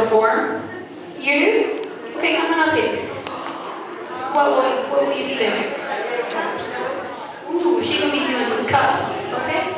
perform? You do? Okay, come on up here. What will you be doing? Ooh, she's gonna be doing some cuts, okay?